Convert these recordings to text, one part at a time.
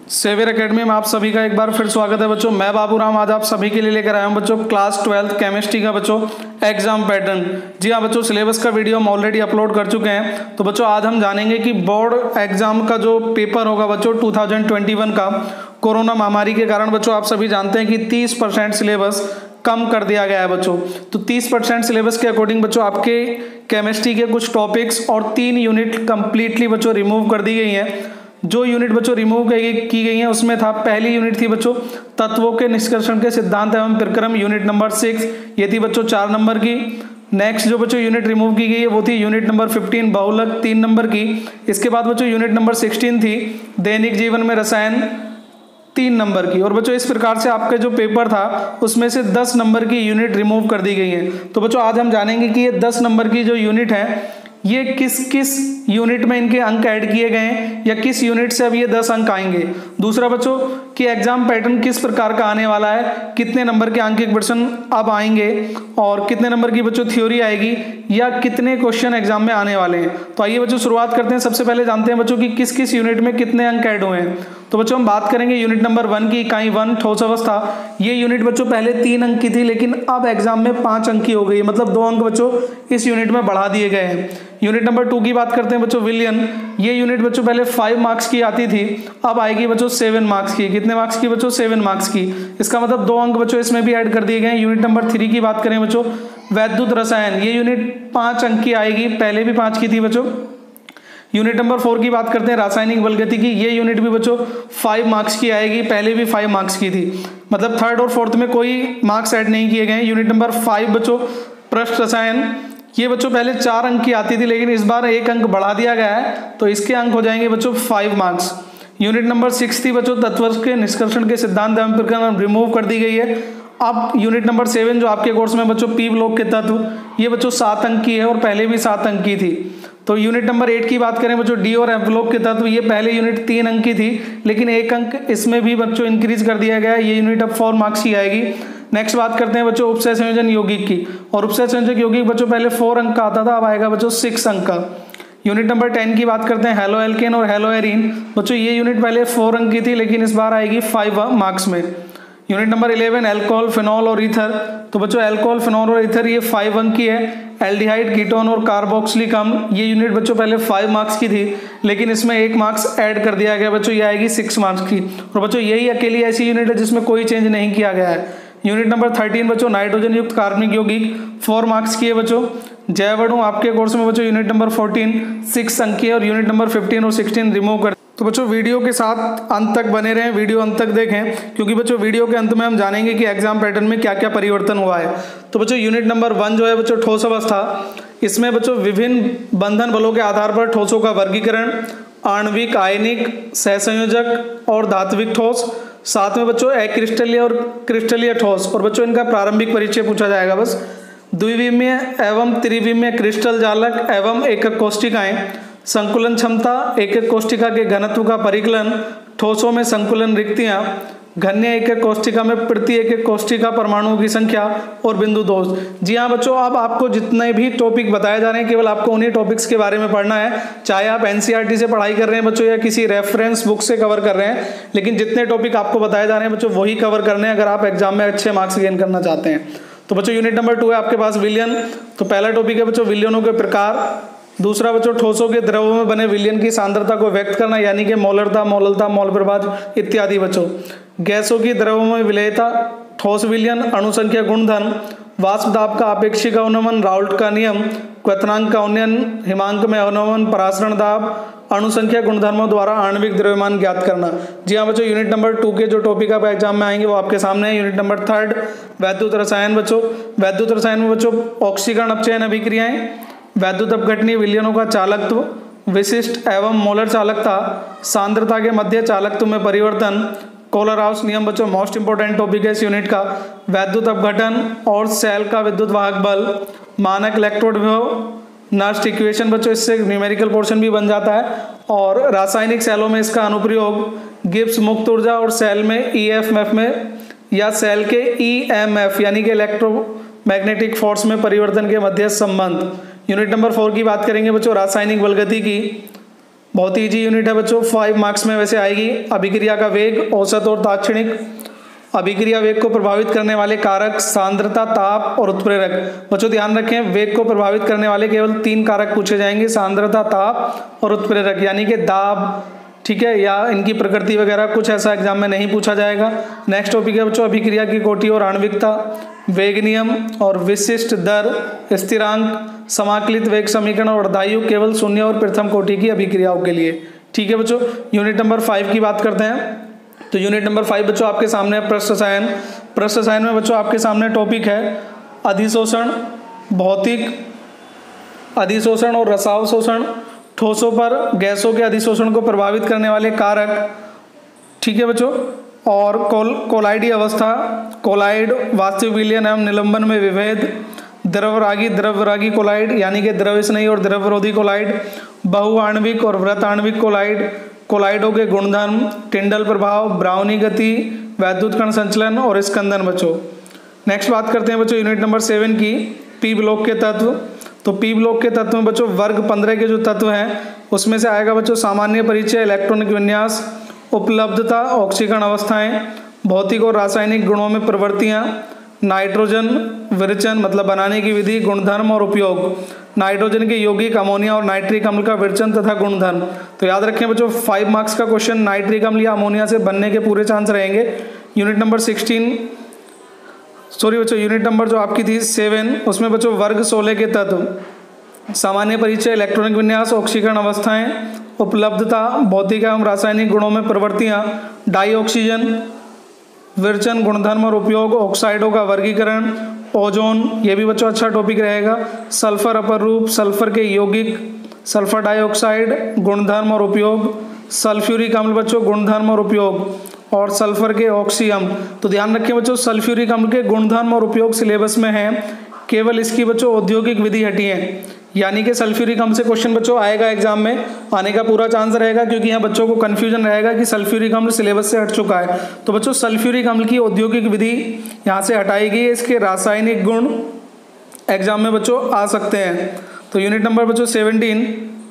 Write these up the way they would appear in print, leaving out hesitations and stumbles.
Saviour academy में आप सभी का एक बार फिर स्वागत है बच्चों। मैं बाबू राम आज आप सभी के लिए लेकर आया हूं बच्चों क्लास 12th केमिस्ट्री का बच्चों एग्जाम पैटर्न। जी हाँ बच्चों, सिलेबस का वीडियो हम ऑलरेडी अपलोड कर चुके हैं। तो बच्चों आज हम जानेंगे कि बोर्ड एग्जाम का जो पेपर होगा बच्चों 2021 का, कोरोना महामारी के कारण बच्चों आप सभी जानते हैं कि 30% सिलेबस कम कर दिया गया है बच्चों। तो 30% सिलेबस के अकॉर्डिंग बच्चों आपके केमिस्ट्री के कुछ टॉपिक्स और 3 यूनिट कंप्लीटली बच्चों रिमूव कर दी गई हैं। जो यूनिट बच्चों रिमूव की गई है उसमें था, पहली यूनिट थी बच्चों तत्वों के निष्कर्षण के सिद्धांत एवं प्रक्रम, यूनिट नंबर 6, ये थी बच्चों 4 नंबर की। नेक्स्ट जो बच्चों यूनिट रिमूव की गई है वो थी यूनिट नंबर 15 बहुलक 3 नंबर की। इसके बाद बच्चों यूनिट नंबर 16 थी दैनिक जीवन में रसायन 3 नंबर की। और बच्चों इस प्रकार से आपका जो पेपर था उसमें से 10 नंबर की यूनिट रिमूव कर दी गई है। तो बच्चों आज हम जानेंगे कि ये 10 नंबर की जो यूनिट है ये किस किस यूनिट में इनके अंक ऐड किए गए हैं या किस यूनिट से अब ये 10 अंक आएंगे। दूसरा बच्चों कि एग्जाम पैटर्न किस प्रकार का आने वाला है, कितने नंबर के अंक एक क्वेश्चन अब आएंगे और कितने नंबर की बच्चों थ्योरी आएगी या कितने क्वेश्चन एग्जाम में आने वाले हैं। तो आइए बच्चों शुरुआत करते हैं। सबसे पहले जानते हैं बच्चों कि किस किस यूनिट में कितने अंक ऐड हुए हैं। तो बच्चों हम बात करेंगे यूनिट नंबर 1 की, इकाई 1 ठोस अवस्था। ये यूनिट बच्चों पहले 3 अंक की थी लेकिन अब एग्जाम में 5 अंक की हो गई, मतलब 2 अंक बच्चों इस यूनिट में बढ़ा दिए गए हैं। यूनिट नंबर 2 की बात करते हैं बच्चों विलियन। ये यूनिट बच्चों पहले 5 मार्क्स की आती थी, अब आएगी बच्चों 7 मार्क्स की। कितने मार्क्स की बच्चों? 7 मार्क्स की। इसका मतलब 2 अंक बच्चों इसमें भी ऐड कर दिए गए। यूनिट नंबर 3 की बात करें बच्चों वैद्युत रसायन, ये यूनिट 5 अंक की आएगी, पहले भी 5 की थी बच्चों। यूनिट नंबर 4 की बात करते हैं रासायनिक बलगति की, ये यूनिट भी बच्चों 5 मार्क्स की आएगी, पहले भी 5 मार्क्स की थी, मतलब 3rd और 4th में कोई मार्क्स ऐड नहीं किए गए। यूनिट नंबर 5 बच्चों पृष्ठ रसायन, ये बच्चों पहले 4 अंक की आती थी लेकिन इस बार 1 अंक बढ़ा दिया गया है तो इसके अंक हो जाएंगे बच्चों 5 मार्क्स। यूनिट नंबर 6 थी बच्चों तत्व के निष्कर्षण के सिद्धांत एवं प्रक्रम, रिमूव कर दी गई है। अब यूनिट नंबर 7 जो आपके कोर्स में बच्चों पी ब्लॉक के तत्व, ये बच्चों 7 अंक की है और पहले भी 7 अंक की थी। तो यूनिट नंबर 8 की बात करें बच्चों डी और एफ ब्लॉक के तत्व, ये पहले यूनिट 3 अंक की थी लेकिन 1 अंक इसमें भी बच्चों इंक्रीज कर दिया गया है, ये यूनिट अब 4 मार्क्स की आएगी। नेक्स्ट बात करते हैं बच्चों उपसय संयोजन यौगिक की, और उपसय संयोजक यौगिक बच्चों पहले 4 अंक का आता था, अब आएगा बच्चों 6 अंक का। यूनिट नंबर 10 की बात करते हैं हेलो एल्केन और हेलो एरीन, बच्चों ये यूनिट पहले 4 अंक की थी लेकिन इस बार आएगी 5 मार्क्स में। यूनिट नंबर 11 एल्कोहल फिनॉल और ईथर, तो बच्चों एल्कोहल फिनॉल और ईथर ये 5 अंक की है। एल्डिहाइड कीटोन और कार्बोक्सिलिक अम्ल, ये यूनिट बच्चों पहले 5 मार्क्स की थी लेकिन इसमें 1 मार्क्स ऐड कर दिया गया बच्चों, ये आएगी 6 मार्क्स की। और बच्चों यही अकेली ऐसी यूनिट है जिसमें कोई चेंज नहीं किया गया है। यूनिट नंबर 13 बच्चों नाइट्रोजन युक्त कार्बनिक यौगिक, 4 मार्क्स की है बच्चों। जैव अणु आपके कोर्स में बच्चों यूनिट नंबर 14 6 अंक की है और यूनिट नंबर 15 और 16 रिमूव कर। तो बच्चों वीडियो के साथ अंत तक बने रहें, वीडियो अंत तक देखें क्योंकि बच्चों वीडियो के अंत में हम जानेंगे कि एग्जाम पैटर्न में क्या क्या परिवर्तन हुआ है। तो बच्चों यूनिट नंबर 1 जो है बच्चों ठोस अवस्था, इसमें बच्चों विभिन्न बंधन बलों के आधार पर ठोसों का वर्गीकरण, आणविक, आयनिक, सहसंयोजक और धात्विक ठोस, साथ में बच्चों अक्रिस्टलीय और क्रिस्टलीय ठोस, और बच्चों इनका प्रारंभिक परिचय पूछा जाएगा बस। द्विविमीय एवं त्रिविमीय क्रिस्टल जालक एवं एकक कोष्ठिकाएं, संकुलन क्षमता, एकक कोष्ठिका के घनत्व का परिकलन, ठोसों में संकुलन रिक्तियां, घन्य एकक कोष्ठिका में प्रति एकक कोष्ठिका परमाणुओं की संख्या और बिंदु दोष। जी हाँ बच्चों, अब आपको जितने भी टॉपिक बताए जा रहे हैं केवल आपको उन्हीं टॉपिक्स के बारे में पढ़ना है, चाहे आप एनसीईआरटी से पढ़ाई कर रहे हैं बच्चों या किसी रेफरेंस बुक से कवर कर रहे हैं, लेकिन जितने टॉपिक आपको बताए जा रहे हैं बच्चों वही कवर करने हैं अगर आप एग्जाम में अच्छे मार्क्स गेन करना चाहते हैं। तो बच्चों यूनिट नंबर 2 है आपके पास विलयन। तो पहला टॉपिक है बच्चों विलयनों के प्रकार। दूसरा बच्चों ठोसों के द्रव्यों में बने विलयन की सांद्रता को व्यक्त करना, यानी कि मोलरता, मोललता, मोल प्रभाज इत्यादि। बच्चों गैसों की द्रव्यों में विलेयता, ठोस विलयन, अणुसंख्या गुणधर्म, वाष्प दाब का आपेक्षिक अवनमन, राउल्ट का नियम, क्वथनांक का उन्नयन, हिमांक में अवनमन, परासरण दाब, अणुसंख्या गुणधर्मों द्वारा आणविक द्रव्यमान ज्ञात करना। जी हाँ बच्चों, यूनिट नंबर 2 के जो टॉपिक आप एग्जाम में आएंगे वो आपके सामने है। यूनिट नंबर 3 वैद्युत रसायन। बच्चों वैद्युत रसायन में बच्चों ऑक्सीकरण अपचयन अभिक्रियाएं, वैद्युत अपघटनीय विलयनों का चालकत्व, विशिष्ट एवं मोलर चालकता, सांद्रता के मध्य चालकत्व में परिवर्तन, कोलराउस नियम बच्चों मोस्ट इंपोर्टेंट टॉपिक है इस यूनिट का, वैद्युत अपघटन और सेल का विद्युत वाहक बल, मानक इलेक्ट्रोड विभव, नर्स्ट इक्वेशन बच्चों इससे न्यूमेरिकल पोर्शन भी बन जाता है, और रासायनिक सेलों में इसका अनुप्रयोग, गिब्स मुक्त ऊर्जा और सेल में ईएफएफ में या सेल के ईएमएफ यानी कि इलेक्ट्रोमैग्नेटिक फोर्स में परिवर्तन के मध्य संबंध। यूनिट नंबर 4 की बात करेंगे बच्चों रासायनिक बलगति की। बहुत ईजी यूनिट है बच्चों, 5 मार्क्स में वैसे आएगी। अभिक्रिया का वेग, औसत और ताक्षणिक। अभिक्रिया वेग को प्रभावित करने वाले कारक सांद्रता, ताप और उत्प्रेरक। बच्चों ध्यान रखें, वेग को प्रभावित करने वाले केवल 3 कारक पूछे जाएंगे, सांद्रता, ताप और उत्प्रेरक, यानी कि दाब, ठीक है, या इनकी प्रकृति वगैरह कुछ ऐसा एग्जाम में नहीं पूछा जाएगा। नेक्स्ट टॉपिक है बच्चों अभिक्रिया की कोटि और आणविकता, वेग नियम और विशिष्ट दर, स्थिरांक, समाकलित वेग समीकरण और अर्धायु केवल शून्य और प्रथम कोटि की अभिक्रियाओं के लिए। ठीक है बच्चों, यूनिट नंबर 5 की बात करते हैं। तो यूनिट नंबर 5 बच्चों आपके सामने है पृष्ठ रसायन। पृष्ठ रसायन में बच्चों आपके सामने टॉपिक है अधिशोषण, भौतिक अधिशोषण और रसावशोषण, ठोसों पर गैसों के अधिशोषण को प्रभावित करने वाले कारक। ठीक है बच्चों, और कोलाइडी अवस्था, कोलाइड, वास्तविक विलयन एवं निलंबन में विभेद, द्रवरागी कोलाइड यानी कि द्रव स्नेही और द्रवरोधी कोलाइड, बहुआण्विक और वृत्ताण्विक कोलाइड, कोलाइडों के गुणधर्म, टिंडल प्रभाव, ब्राउनी गति, वैद्युत कण संचलन और स्कंदन। बच्चों नेक्स्ट बात करते हैं बच्चों यूनिट नंबर 7 की, पी ब्लॉक के तत्व। तो पी ब्लॉक के तत्व में बच्चों वर्ग 15 के जो तत्व हैं उसमें से आएगा बच्चों सामान्य परिचय, इलेक्ट्रॉनिक विन्यास, उपलब्धता, ऑक्सीकरण अवस्थाएं, भौतिक और रासायनिक गुणों में प्रवृत्तियां, नाइट्रोजन विरचन मतलब बनाने की विधि, गुणधर्म और उपयोग, नाइट्रोजन के यौगिक, अमोनिया और नाइट्रिक अम्ल का विरचन तथा गुणधर्म। तो याद रखें बच्चों 5 मार्क्स का क्वेश्चन नाइट्रिक अम्ल या अमोनिया से बनने के पूरे चांस रहेंगे। यूनिट नंबर 16 सॉरी बच्चों यूनिट नंबर जो आपकी थी 7 उसमें बच्चों वर्ग 16 के तत्व, सामान्य परिचय, इलेक्ट्रॉनिक विन्यास, ऑक्सीकरण अवस्थाएं, उपलब्धता, भौतिक एवं रासायनिक गुणों में प्रवृत्तियां, डाई ऑक्सीजन, विरचन, गुणधर्म और उपयोग, ऑक्साइडों का वर्गीकरण, ओजोन, ये भी बच्चों अच्छा टॉपिक रहेगा, सल्फर अपर रूप, सल्फर के यौगिक, सल्फर डाइऑक्साइड, गुणधर्म और उपयोग, सल्फ्यूरिक अम्ल बच्चों, गुणधर्म और उपयोग, और सल्फर के ऑक्सी अम्ल। तो ध्यान रखें बच्चों सल्फ्यूरिक अम्ल के गुणधर्म और उपयोग सिलेबस में है, केवल इसकी बच्चों औद्योगिक विधि हटी है, यानी कि सल्फ्यूरिक अम्ल से क्वेश्चन बच्चों आएगा एग्जाम में, आने का पूरा चांस रहेगा, क्योंकि यहाँ बच्चों को कंफ्यूजन रहेगा कि सल्फ्यूरिक अम्ल सिलेबस से हट चुका है। तो बच्चों सल्फ्यूरिक अम्ल की औद्योगिक विधि यहाँ से हटाई गई है, इसके रासायनिक गुण एग्जाम में बच्चों आ सकते हैं। तो यूनिट नंबर बच्चों 17,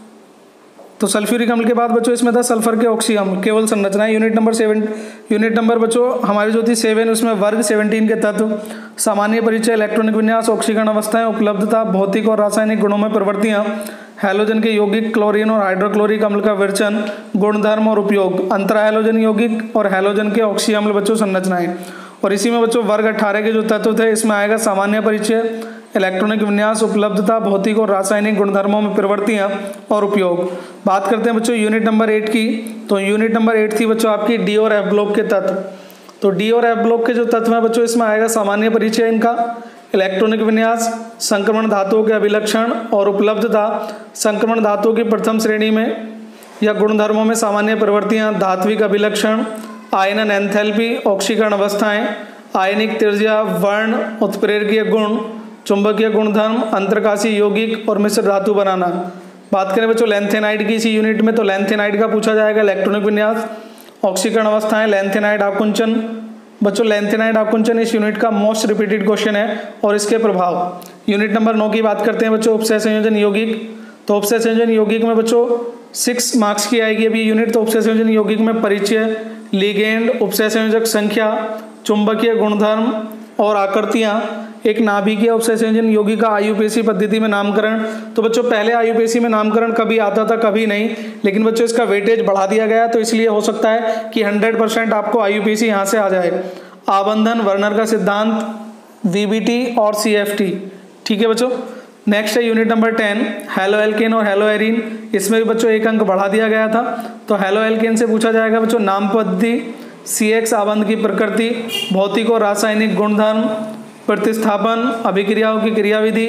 तो सल्फ्यूरिक अम्ल के बाद बच्चों इसमें था सल्फर के ऑक्सी अम्ल, केवल संरचना है। यूनिट नंबर बच्चों हमारी जो थी 7 उसमें वर्ग 17 के तत्व, सामान्य परिचय, इलेक्ट्रॉनिक विन्यास, ऑक्सीकरण अवस्थाएं, उपलब्धता, भौतिक और रासायनिक गुणों में प्रवृत्तियां, हैलोजन के यौगिक, क्लोरीन और हाइड्रोक्लोरिक अम्ल का विरचन, गुणधर्म और उपयोग, अंतरा हैलोजन यौगिक और हैलोजन के ऑक्सी अम्ल बच्चों संरचनाएं। और इसी में बच्चों वर्ग 18 के जो तत्व थे इसमें आएगा सामान्य परिचय, इलेक्ट्रॉनिक विन्यास, उपलब्धता, भौतिक और रासायनिक गुणधर्मों में प्रवृत्तियां और उपयोग। बात करते हैं बच्चों यूनिट नंबर 8 की। तो यूनिट नंबर 8 थी बच्चों आपकी डी और एफ ब्लॉक के तत्व। तो डी और एफ ब्लॉक के जो तत्व हैं बच्चों इसमें आएगा सामान्य परिचय इनका, इलेक्ट्रॉनिक विन्यास, संक्रमण धातुओं के अभिलक्षण और उपलब्धता, संक्रमण धातुओं की प्रथम श्रेणी में या गुणधर्मों में सामान्य प्रवृत्तियां, धात्विक अभिलक्षण, आयनन एंथैल्पी, ऑक्सीकरण अवस्थाएं, आयनिक त्रिज्या, वर्ण, उत्प्रेरकीय गुण, चुंबकीय गुणधर्म, अंतरकाशी यौगिक और मिश्र धातु बनाना। बात करें बच्चों लैंथेनाइड की इसी यूनिट में, तो लैंथेनाइड का पूछा जाएगा, इलेक्ट्रॉनिक विन्यास, ऑक्सीकरण अवस्थाएं, लैंथेनाइड आकुंचन। बच्चों लैंथेनाइड आकुंचन इस यूनिट का मोस्ट रिपीटेड क्वेश्चन है और इसके प्रभाव। यूनिट नंबर 9 की बात करते हैं बच्चों उपसय संयोजन यौगिक। तो उपसय संयोजन यौगिक में बच्चों 6 मार्क्स की आएगी अभी यूनिट। तो उपसय संयोजन यौगिक में परिचय, लिगेंड, उपसय संयोजक संख्या, चुंबकीय गुणधर्म और आकृतियां, एक नाभिकीय उपसय संयोजन यौगिक का आयुपेशी पद्धति में नामकरण। तो बच्चों पहले आयुपेशी में नामकरण कभी आता था कभी नहीं, लेकिन बच्चों इसका वेटेज बढ़ा दिया गया, तो इसलिए हो सकता है कि 100% आपको आयुपेशी यहाँ से आ जाए। आबंधन, वर्नर का सिद्धांत, वीबीटी और सीएफटी। ठीक है बच्चों, नेक्स्ट है यूनिट नंबर 10 हेलो एल्केन और हेलो एरीन। इसमें भी बच्चों एक अंक बढ़ा दिया गया था। तो हेलो एल्केन से पूछा जाएगा बच्चों नाम पद्धति, CX आबंध की प्रकृति, भौतिक और रासायनिक गुणधर्म, प्रतिस्थापन, अभिक्रियाओं की क्रियाविधि,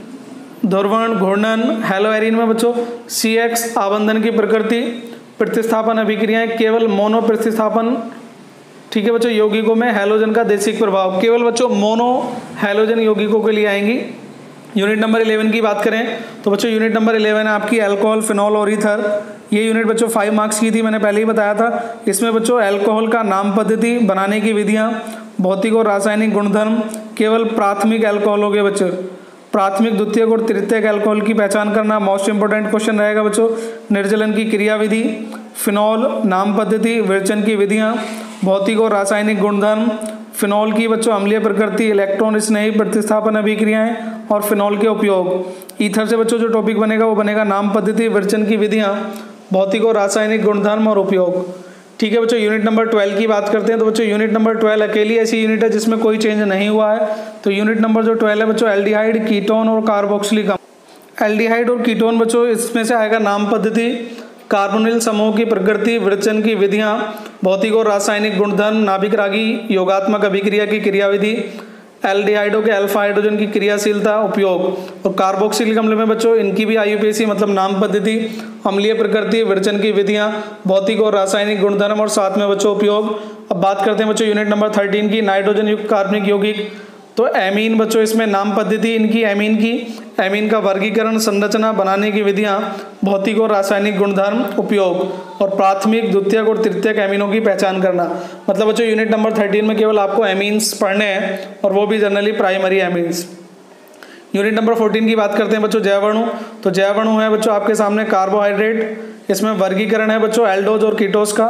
ध्रुवण, घूर्णन। हेलो एरीन में बच्चों CX आबंधन की प्रकृति, प्रतिस्थापन, अभिक्रियाएं, केवल मोनो प्रतिस्थापन। ठीक है बच्चों, यौगिकों में हैलोजन का देशिक प्रभाव, केवल बच्चों मोनो हैलोजन यौगिकों के लिए आएंगी। यूनिट नंबर 11 की बात करें तो बच्चों यूनिट नंबर 11 है आपकी अल्कोहल, फिनॉल और ईथर। ये यूनिट बच्चों 5 मार्क्स की थी, मैंने पहले ही बताया था। इसमें बच्चों अल्कोहल का नाम पद्धति, बनाने की विधियां, भौतिक और रासायनिक गुणधर्म, केवल प्राथमिक अल्कोहल हो गए बच्चों। प्राथमिक, द्वितीयक और तृतीयक अल्कोहल की पहचान करना मोस्ट इंपोर्टेंट क्वेश्चन रहेगा बच्चों। निर्जलन की क्रियाविधि, फिनॉल नाम पद्धति, विरेचन की विधियाँ, भौतिक और रासायनिक गुणधर्म, फिनॉल की बच्चों अम्लीय प्रकृति, इलेक्ट्रॉन स्नेही प्रतिस्थापन अभिक्रियाएं और फिनॉल के उपयोग। ईथर से बच्चों जो टॉपिक बनेगा वो बनेगा नाम पद्धति, विरेचन की विधियाँ, भौतिक और रासायनिक गुणधर्म और उपयोग। ठीक है बच्चों, यूनिट नंबर 12 की बात करते हैं। तो बच्चों यूनिट नंबर 12 अकेली ऐसी यूनिट है जिसमें कोई चेंज नहीं हुआ है। तो यूनिट नंबर जो 12 है बच्चों एल्डिहाइड, कीटोन और कार्बोक्सिलिक अम्ल। एल्डिहाइड और कीटोन बच्चों इसमें से आएगा नाम पद्धति, कार्बोनिल समूह की प्रकृति, विरेचन की विधियाँ, भौतिक और रासायनिक गुणधर्म, नाभिक रागी योगात्मक अभिक्रिया की क्रियाविधि, एल्डिहाइडों के अल्फा हाइड्रोजन की क्रियाशीलता, उपयोग। और कार्बोक्सिलिक अम्ल में बच्चों इनकी भी आईयूपीएसी मतलब नाम पद्धति, अम्लीय प्रकृति, विरेचन की विधियाँ, भौतिक और रासायनिक गुणधर्म और साथ में बच्चों उपयोग। अब बात करते हैं बच्चों यूनिट नंबर 13 की, नाइट्रोजन युक्त कार्बनिक यौगिक। तो एमीन बच्चों इसमें नाम पद्धति इनकी एमीन का वर्गीकरण, संरचना, बनाने की विधियाँ, भौतिक और रासायनिक गुणधर्म, उपयोग। और प्राथमिक, द्वितीयक और तृतीयक एमीनों की पहचान करना। मतलब बच्चों यूनिट नंबर 13 में केवल आपको एमीन्स पढ़ने हैं और वो भी generally primary amines. Unit number 14 की बात करते हैं बच्चों जैवाणु। तो जैवाणु है बच्चों आपके सामने कार्बोहाइड्रेट, इसमें वर्गीकरण है बच्चों एल्डोज और कीटोस का।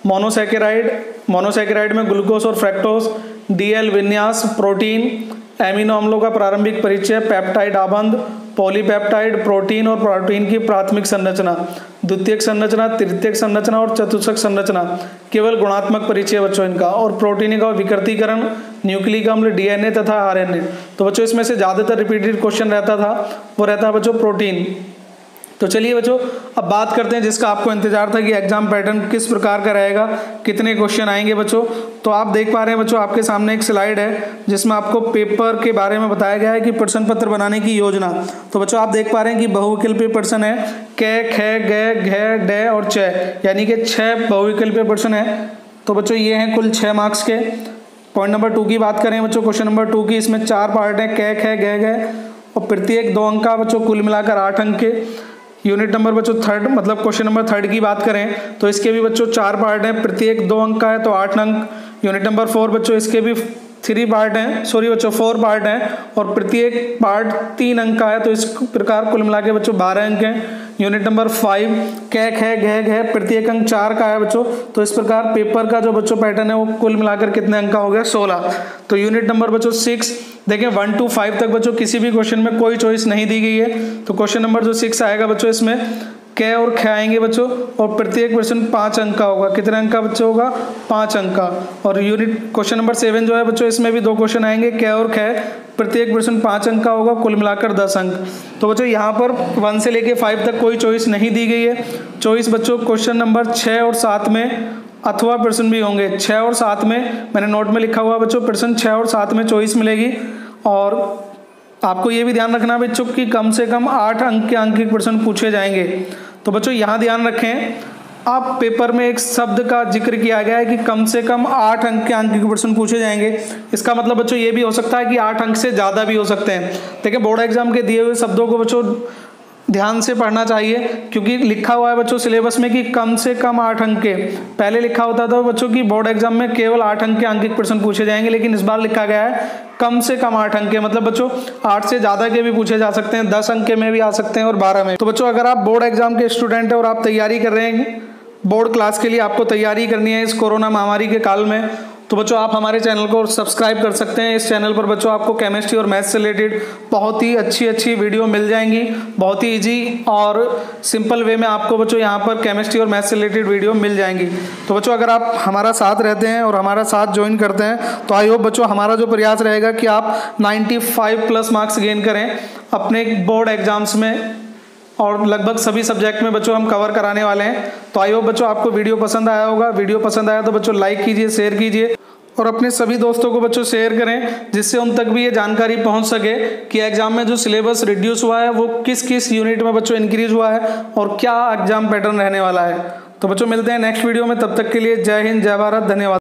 मोनोसैकेराइड में ग्लूकोज और फ्रैक्टोज, डीएल विन्यास, प्रोटीन, एमिनो अम्लों का प्रारंभिक परिचय, पेप्टाइड आबंध, पॉलीपेप्टाइड, प्रोटीन और प्रोटीन की प्राथमिक संरचना, द्वितीयक संरचना, तृतीयक संरचना और चतुर्थक संरचना, केवल गुणात्मक परिचय बच्चों इनका। और प्रोटीन का विकृतीकरण, न्यूक्लिक अम्ल, डीएनए तथा आरएनए। तो बच्चों इसमें से ज़्यादातर रिपीटेड क्वेश्चन रहता था वो रहता है बच्चों प्रोटीन। तो चलिए बच्चों अब बात करते हैं जिसका आपको इंतजार था कि एग्जाम पैटर्न किस प्रकार का रहेगा, कितने क्वेश्चन आएंगे बच्चों। तो आप देख पा रहे हैं बच्चों आपके सामने एक स्लाइड है जिसमें आपको पेपर के बारे में बताया गया है कि प्रश्न पत्र बनाने की योजना। तो बच्चों आप देख पा रहे हैं कि बहुविकल्पीय प्रश्न है क, ख, ग, घ, ड और च, यानी कि 6 बहुविकल्पीय प्रश्न है। तो बच्चों ये हैं कुल 6 मार्क्स के। पॉइंट नंबर 2 की बात करें बच्चों, क्वेश्चन नंबर 2 की, इसमें 4 पार्ट हैं क, ख, ग, घ और प्रत्येक 2 अंक का बच्चों, कुल मिलाकर 8 अंक के। यूनिट नंबर बच्चों 3 मतलब क्वेश्चन नंबर 3 की बात करें तो इसके भी बच्चों 4 पार्ट हैं, प्रत्येक 2 अंक का है तो 8 अंक। यूनिट नंबर 4 बच्चों इसके भी 4 पार्ट हैं और प्रत्येक पार्ट 3 अंक का है तो इस प्रकार कुल मिला के बच्चों 12 अंक हैं। यूनिट नंबर 5 क, ख, घ, प्रत्येक अंक 4 का है बच्चों। तो इस प्रकार पेपर का जो बच्चों पैटर्न है वो कुल मिलाकर कितने अंक का हो गया, 16। तो यूनिट नंबर बच्चों 6 देखें 1 to 5 तक बच्चों किसी भी क्वेश्चन में कोई चॉइस नहीं दी गई है। तो क्वेश्चन नंबर जो 6 आएगा बच्चों इसमें क और ख आएंगे बच्चों और प्रत्येक प्रश्न 5 अंक का होगा। कितने अंक का बच्चों होगा, 5 अंक का। और यूनिट क्वेश्चन नंबर 7 जो है बच्चों इसमें भी 2 क्वेश्चन आएंगे क और ख, प्रत्येक प्रश्न 5 अंक का होगा, कुल मिलाकर 10 अंक। तो बच्चों यहाँ पर 1 से लेके 5 तक कोई चॉइस नहीं दी गई है। चॉइस बच्चों क्वेश्चन नंबर 6 और 7 में अथवा प्रश्न भी होंगे। 6 और 7 में मैंने नोट में लिखा हुआ बच्चों प्रश्न 6 और 7 में चॉइस मिलेगी। और आपको ये भी ध्यान रखना बच्चों कि कम से कम 8 अंक के आंकिक प्रश्न पूछे जाएंगे। तो बच्चों यहाँ ध्यान रखें, आप पेपर में एक शब्द का जिक्र किया गया है कि कम से कम 8 अंक के आंकिक प्रश्न पूछे जाएंगे। इसका मतलब बच्चों ये भी हो सकता है कि 8 अंक से ज़्यादा भी हो सकते हैं। देखिए बोर्ड एग्जाम के दिए हुए शब्दों को बच्चों ध्यान से पढ़ना चाहिए क्योंकि लिखा हुआ है बच्चों सिलेबस में कि कम से कम 8 अंक के। पहले लिखा होता था बच्चों कि बोर्ड एग्जाम में केवल 8 अंक के आंकिक प्रश्न पूछे जाएंगे, लेकिन इस बार लिखा गया है कम से कम 8 अंक के। मतलब बच्चों 8 से ज़्यादा के भी पूछे जा सकते हैं, 10 अंक के में भी आ सकते हैं और 12 में। तो बच्चों अगर आप बोर्ड एग्जाम के स्टूडेंट हैं और आप तैयारी कर रहे हैं बोर्ड क्लास के लिए, आपको तैयारी करनी है इस कोरोना महामारी के काल में, तो बच्चों आप हमारे चैनल को सब्सक्राइब कर सकते हैं। इस चैनल पर बच्चों आपको केमिस्ट्री और मैथ्स से रिलेटेड बहुत ही अच्छी वीडियो मिल जाएंगी। बहुत ही इजी और सिंपल वे में आपको बच्चों यहाँ पर केमिस्ट्री और मैथ्स से रिलेटेड वीडियो मिल जाएंगी। तो बच्चों अगर आप हमारा साथ रहते हैं और हमारा साथ ज्वाइन करते हैं तो आई होप बच्चों हमारा जो प्रयास रहेगा कि आप 95+ मार्क्स गेन करें अपने बोर्ड एग्जाम्स में, और लगभग सभी सब्जेक्ट में बच्चों हम कवर कराने वाले हैं। तो आई होप बच्चों आपको वीडियो पसंद आया होगा। वीडियो पसंद आया तो बच्चों लाइक कीजिए, शेयर कीजिए और अपने सभी दोस्तों को बच्चों शेयर करें जिससे उन तक भी ये जानकारी पहुंच सके कि एग्जाम में जो सिलेबस रिड्यूस हुआ है वो किस किस यूनिट में बच्चों इंक्रीज हुआ है और क्या एग्जाम पैटर्न रहने वाला है। तो बच्चों मिलते हैं नेक्स्ट वीडियो में, तब तक के लिए जय हिंद, जय भारत, धन्यवाद।